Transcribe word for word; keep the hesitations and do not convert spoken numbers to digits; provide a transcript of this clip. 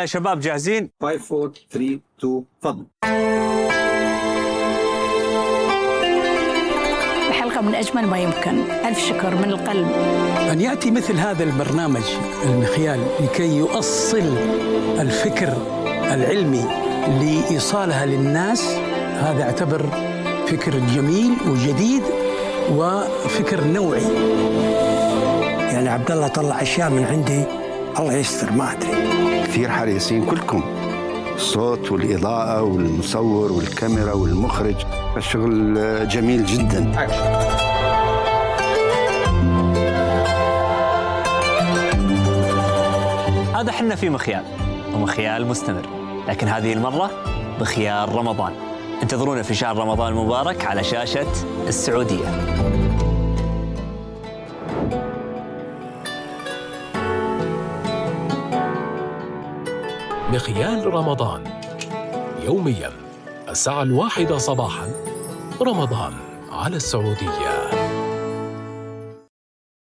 يا شباب جاهزين؟ خمسة أربعة ثلاثة اثنين تفضل. الحلقة من أجمل ما يمكن، ألف شكر من القلب. أن يأتي مثل هذا البرنامج المخيال لكي يؤصل الفكر العلمي لإيصالها للناس، هذا أعتبر فكر جميل وجديد وفكر نوعي. يعني عبد الله طلع أشياء من عندي الله يستر ما أدري. كثير حريصين كلكم، الصوت والإضاءة والمصور والكاميرا والمخرج، الشغل جميل جدا. هذا حنا في مخيال، ومخيال مستمر، لكن هذه المرة بخيال رمضان. انتظرونا في شهر رمضان المبارك على شاشة السعودية. مخيال رمضان يومياً الساعة الواحدة صباحاً، رمضان على السعودية.